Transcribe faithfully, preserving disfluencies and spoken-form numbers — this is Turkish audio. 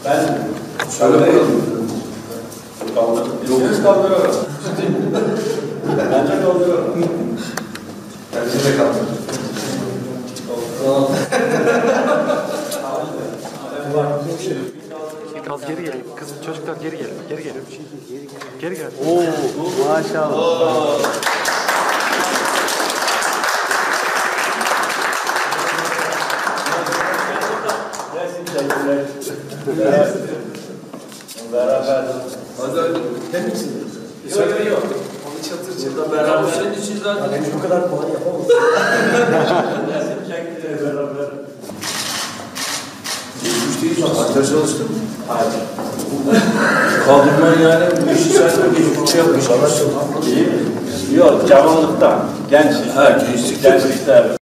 Ben şöyle kaldırırım. Yokuz kaldırırım. Bence kaldırırım. Bence de kaldırırım. Biraz geri gelin. Kız çocuklar geri gelin. Geri gelin. Geri gel. Oo, maşallah. Beraber. Hadi hem için. Yok yok yok. Onu çatır çatır beraber. Senin için zaten. Ben bu kadar kolay yapamam. Resim çekti beraber. Geçmiş değil mi? Hatta çalıştım. Hayır. Kaldırman yani bu işi sen de geçmişte yapmış. İyi mi? Yok, cavanlıktan. Genç. Ha, gençlikte. Gençlikte.